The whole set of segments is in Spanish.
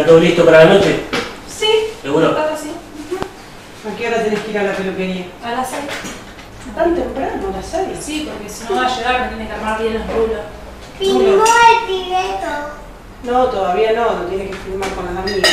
¿Está todo listo para la noche? Sí. ¿Seguro? Sí. ¿A qué hora tenés que ir a la peluquería? A las 6. ¿Tan temprano, a las 6? Sí, porque si no va a llegar me tiene que armar bien los rulos. Filmó el pibeto. No, todavía no tiene que filmar con las amigas.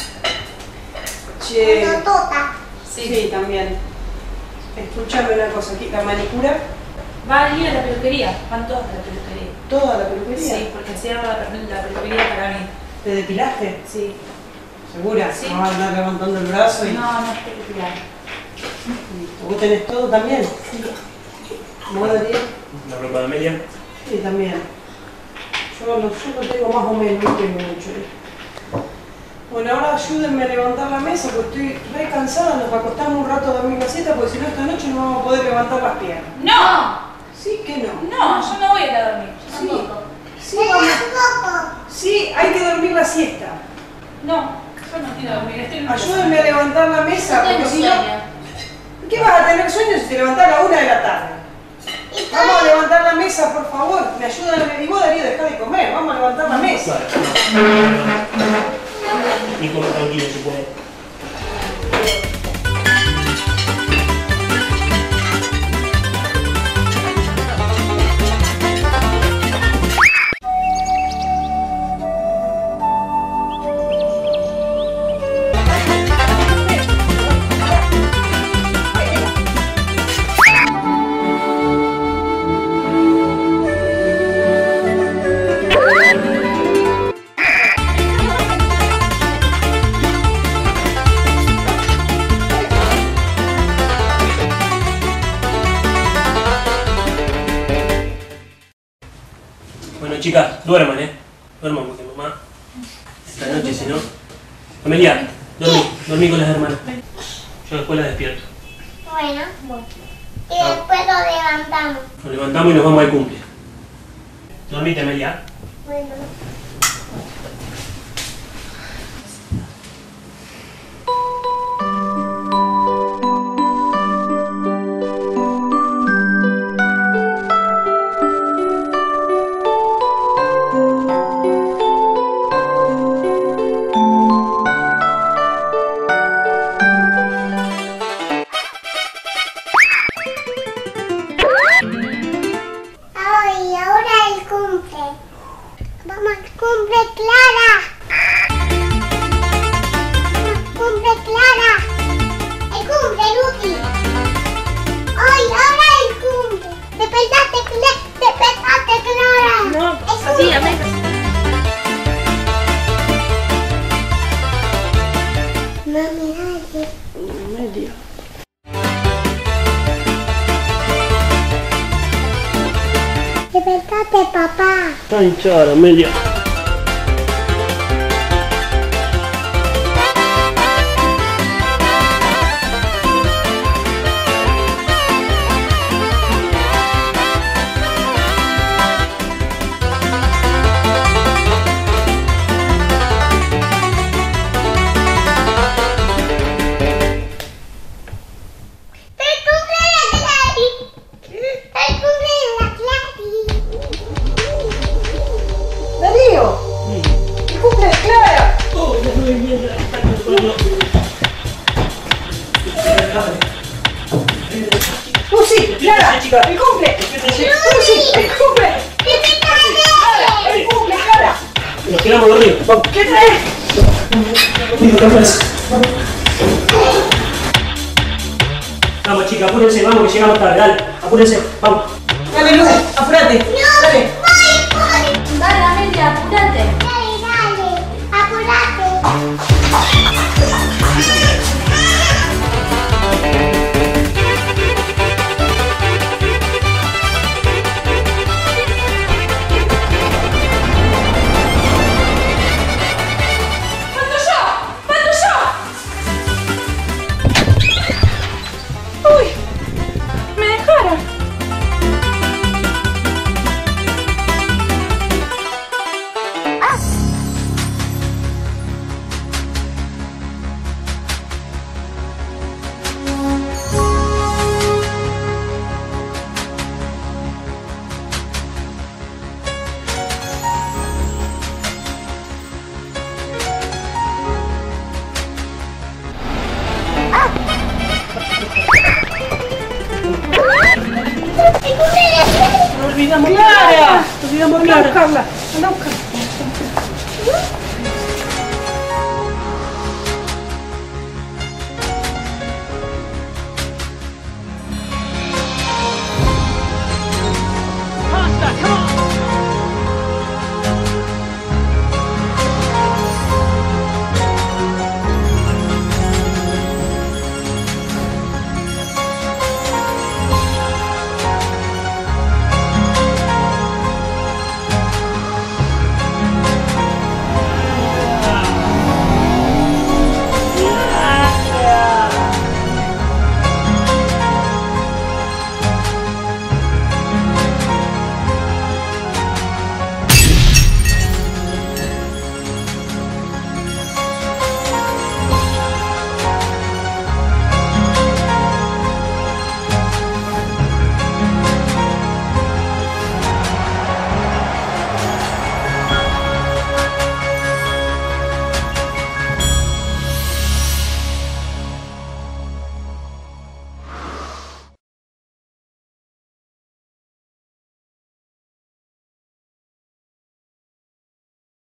Che. Con Tota. Sí, también. Escúchame una cosa, aquí, la manicura, Va a ir a la peluquería, van todos a la peluquería. toda la peluquería. Sí, porque cierra la peluquería para mí. ¿Te depilaste? Sí. ¿Segura? Sí. No vas a andar levantando el brazo y... No, no estoy depilada. ¿Vos tenés todo también? Sí. ¿Vos, Darío? ¿La ropa de Amelia? Sí, también. Yo lo tengo más o menos, no tengo mucho. Bueno, ahora ayúdenme a levantar la mesa porque estoy re cansada, nos acostamos un rato a dormir la siesta porque si no esta noche no vamos a poder levantar las piernas. ¡No! ¿Sí que no? No, yo no voy a ir a dormir. Yo Sí. tampoco. Sí, vamos. Sí, hay que dormir la siesta. No, yo no quiero dormir. Estoy en un Ayúdenme a levantar la mesa No porque tengo si no... sueño. ¿Qué vas a tener sueño si te levantás a la 1 de la tarde? Vamos a levantar la mesa, por favor. Me ayudan. Y vos, Darío, dejá de comer. Vamos a levantar la mesa. Y come tranquilo, se puede. Bueno, chicas, duerman, duerman porque mamá, esta noche si no... Amelia, dormí con las hermanas. Yo después las despierto. Bueno. Y después lo levantamos. Nos levantamos y nos vamos al cumple. Dormite, Amelia. Bueno. Ay, ahora el cumple. Vamos al cumple, Clara. Cumple, Clara. El cumple, Lucy. Ay, ahora el cumple. Despertate, Clara. No, El así, cumple. amén. Mami, dale. Amelia. Despertate, papá. Está hinchada, Amelia. El cumple de la Clary. El cumple de la Clary. Darío. El cumple de Clara. Oh, ya estoy bien, ya está con sueño. Lucy, Clara, el cumple. Lucy, el cumple. El cumple, Clara. Nos quedamos dormidos. Vamos. ¿Qué traes? Vamos, chicas, apúrense, vamos que llegamos tarde. Dale, apúrense, vamos. Dale, Lucy, apurate. Dale. Dale, Amelia, apúrate. Dale, apurate. ¡Falto yo! ¡Falto yo! ¡Uy! ¡Me dejaron! Anda a buscarla. Anda a buscarla.